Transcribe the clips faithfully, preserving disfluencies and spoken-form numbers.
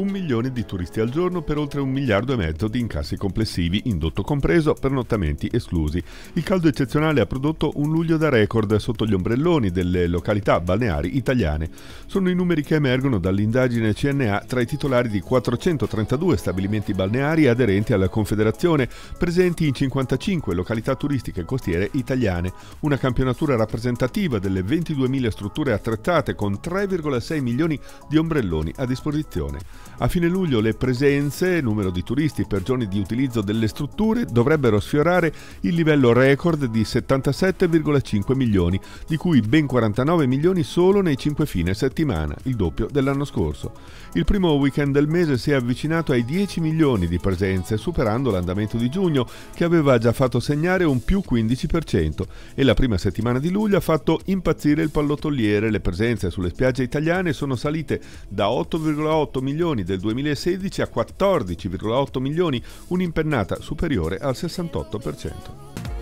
un milione di turisti al giorno per oltre un miliardo e mezzo di incassi complessivi, indotto compreso, pernottamenti esclusi. Il caldo eccezionale ha prodotto un luglio da record sotto gli ombrelloni delle località balneari italiane. Sono i numeri che emergono dall'indagine C N A tra i titolari di quattrocentotrentadue stabilimenti balneari aderenti alla Confederazione, presenti in cinquantacinque località turistiche costiere italiane, una campionatura rappresentativa delle ventiduemila strutture attrezzate con tre virgola sei milioni di ombrelloni a disposizione. A fine luglio le presenze, numero di turisti per giorni di utilizzo delle strutture, dovrebbero sfiorare il livello record di settantasette virgola cinque milioni, di cui ben quarantanove milioni solo nei cinque fine settimana, il doppio dell'anno scorso. Il primo weekend del mese si è avvicinato ai dieci milioni di presenze, superando l'andamento di giugno, che aveva già fatto segnare un più quindici per cento, e la prima settimana di luglio ha fatto impazzire il pallottoliere. Le presenze sulle spiagge italiane sono salite da otto virgola otto milioni del duemilasedici a quattordici virgola otto milioni, un'impennata superiore al sessantotto per cento.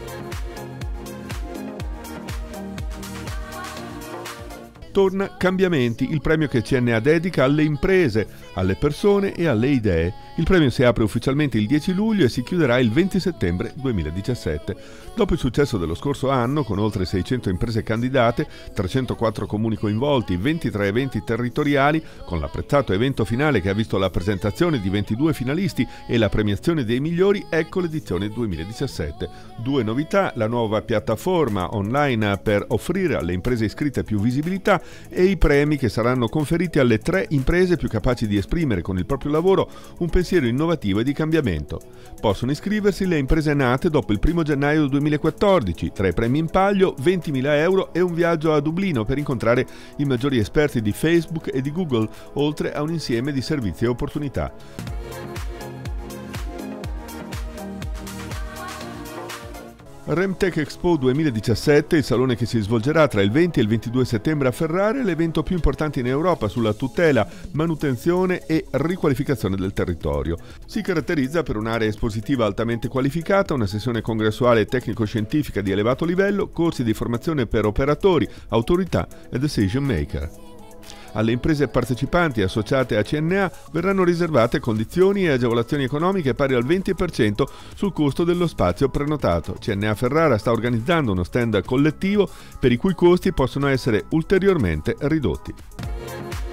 Torna Cambiamenti, il premio che C N A dedica alle imprese, alle persone e alle idee. Il premio si apre ufficialmente il dieci luglio e si chiuderà il venti settembre duemiladiciassette. Dopo il successo dello scorso anno, con oltre seicento imprese candidate, trecentoquattro comuni coinvolti, ventitré eventi territoriali, con l'apprezzato evento finale che ha visto la presentazione di ventidue finalisti e la premiazione dei migliori, ecco l'edizione duemiladiciassette. Due novità: la nuova piattaforma online per offrire alle imprese iscritte più visibilità e i premi che saranno conferiti alle tre imprese più capaci di esprimere con il proprio lavoro un pensiero innovativo e di cambiamento. Possono iscriversi le imprese nate dopo il primo gennaio duemilaquattordici. Tra i premi in palio ventimila euro e un viaggio a Dublino per incontrare i maggiori esperti di Facebook e di Google, oltre a un insieme di servizi e opportunità. Remtech Expo duemiladiciassette, il salone che si svolgerà tra il venti e il ventidue settembre a Ferrara, è l'evento più importante in Europa sulla tutela, manutenzione e riqualificazione del territorio. Si caratterizza per un'area espositiva altamente qualificata, una sessione congressuale tecnico-scientifica di elevato livello, corsi di formazione per operatori, autorità e decision maker. Alle imprese partecipanti associate a C N A verranno riservate condizioni e agevolazioni economiche pari al venti per cento sul costo dello spazio prenotato. C N A Ferrara sta organizzando uno stand collettivo per i cui costi possono essere ulteriormente ridotti.